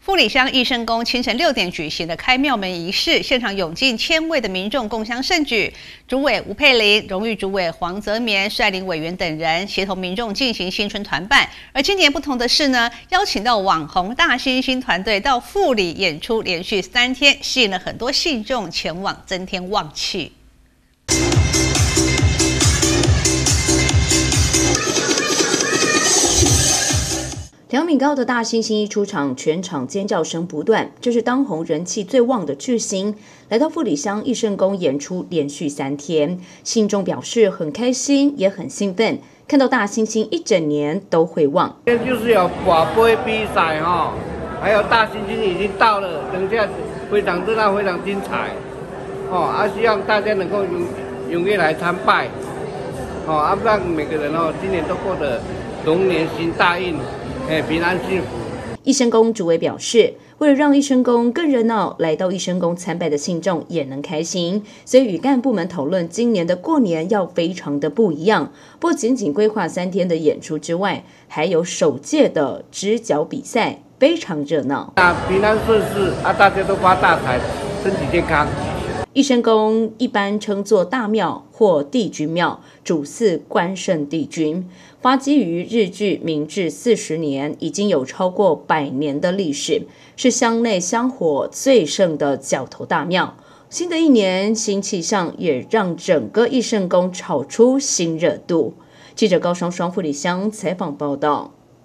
富里乡义圣宫清晨6点举行的开庙门仪式，现场涌进1000位的民众共襄盛举。主委吴佩玲、荣誉主委黄泽绵率领委员等人协同民众进行新春团办。而今年不同的是呢，邀请到网红大猩猩团队到富里演出，连续3天，吸引了很多信众前往增添旺气。 2米高的大猩猩一出场，全场尖叫声不断。这是当红人气最旺的巨星来到富里乡义圣宫演出，连续3天，信众表示很开心，也很兴奋，看到大猩猩一整年都会旺。 今天就是有拔杯比赛哈，还有大猩猩已经到了，等一下非常热闹，非常精彩哦。希望大家能够踊跃来参拜哦，让每个人哦今年都过得龙年行大运。平安幸福。 义圣宫主委表示，为了让义圣宫更热闹，来到义圣宫参拜的信众也能开心，所以与干部们讨论，今年的过年要非常的不一样。不仅仅规划3天的演出之外，还有首届的直角比赛，非常热闹。 平安顺遂大家都发大财，身体健康。 义圣宫一般称作大庙或帝君庙，主祀关圣帝君。发基于日据明治40年，已经有超过100年的历史，是乡内香火最盛的角头大庙。新的一年新气象，也让整个义圣宫炒出新热度。记者高双双富里乡采访报道。